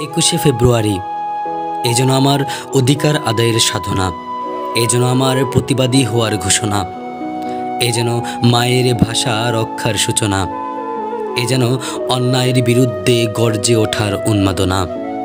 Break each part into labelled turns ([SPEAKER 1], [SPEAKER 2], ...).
[SPEAKER 1] 21শে ফেব্রুয়ারি এই যেন আমার অধিকার আদায়ের সাধনা, এই যেন আমার প্রতিবাদী হওয়ার ঘোষণা, এই যেন মায়ের ভাষা রক্ষার সূচনা, এ যেন অন্যায়ের বিরুদ্ধে গর্জে ওঠার উন্মাদনা।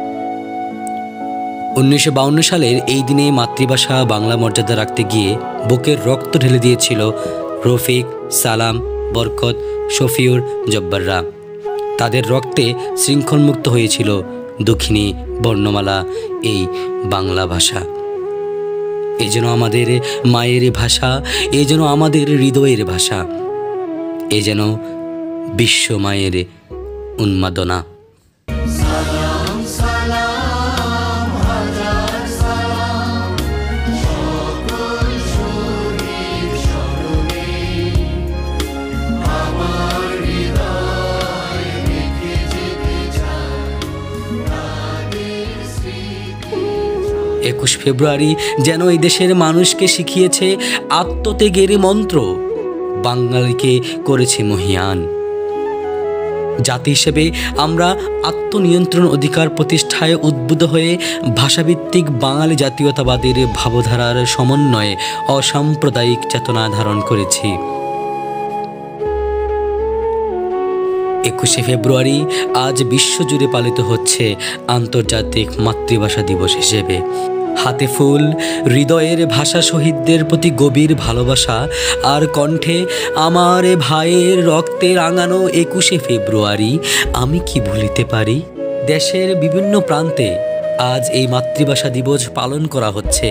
[SPEAKER 1] 1952 সালের এই দিনে মাতৃভাষা বাংলা মর্যাদা রাখতে গিয়ে বুকের রক্ত ঢেলে দিয়েছিল রফিক, সালাম, বরকত, শফিউর, জব্বাররা। তাদের রক্তে শৃঙ্খলমুক্ত হয়েছিল দক্ষিণী বর্ণমালা এই বাংলা ভাষা। এই যেন আমাদের মায়ের ভাষা, এই যেন আমাদের হৃদয়ের ভাষা, এই যেন বিশ্ব মায়ের উন্মাদনা। একুশ ফেব্রুয়ারি যেন এই দেশের মানুষকে শিখিয়েছে আত্মত্যাগের মন্ত্র, বাঙালিকে করেছে মহিয়ান। জাতি হিসেবে আমরা আত্মনিয়ন্ত্রণ অধিকার প্রতিষ্ঠায় উদ্বুদ্ধ হয়ে ভাষাভিত্তিক বাঙালি জাতীয়তাবাদের ভাবধারার সমন্বয়ে অসাম্প্রদায়িক চেতনা ধারণ করেছি। 21শে ফেব্রুয়ারি আজ বিশ্বজুড়ে পালিত হচ্ছে আন্তর্জাতিক মাতৃভাষা দিবস হিসেবে। হাতে ফুল, হৃদয়ের ভাষা শহীদদের প্রতি গভীর ভালোবাসা, আর কণ্ঠে আমার ভাইয়ের রক্তে রাঙানো 21শে ফেব্রুয়ারি আমি কি ভুলিতে পারি। দেশের বিভিন্ন প্রান্তে আজ এই মাতৃভাষা দিবস পালন করা হচ্ছে।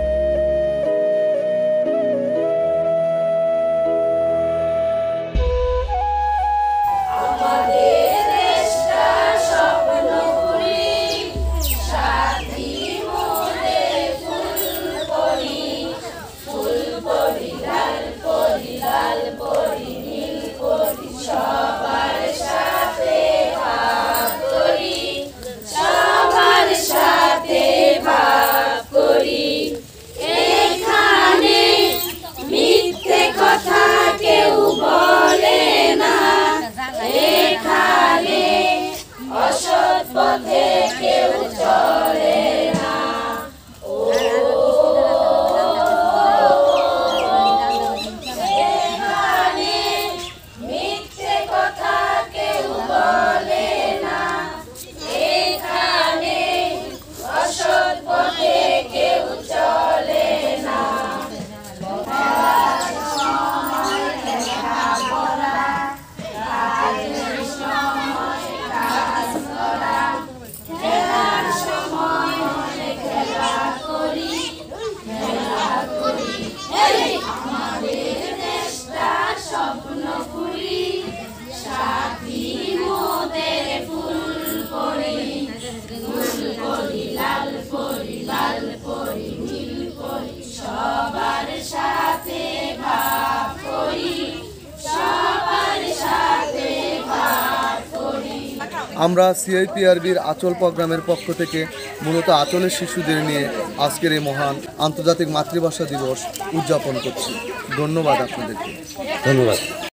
[SPEAKER 2] আমরা সিআইপিআরবির আঁচল প্রোগ্রামের পক্ষ থেকে মূলত আঁচলের শিশুদের নিয়ে আজকের এই মহান আন্তর্জাতিক মাতৃভাষা দিবস উদযাপন করছি। ধন্যবাদ আপনাদেরকে।
[SPEAKER 1] ধন্যবাদ।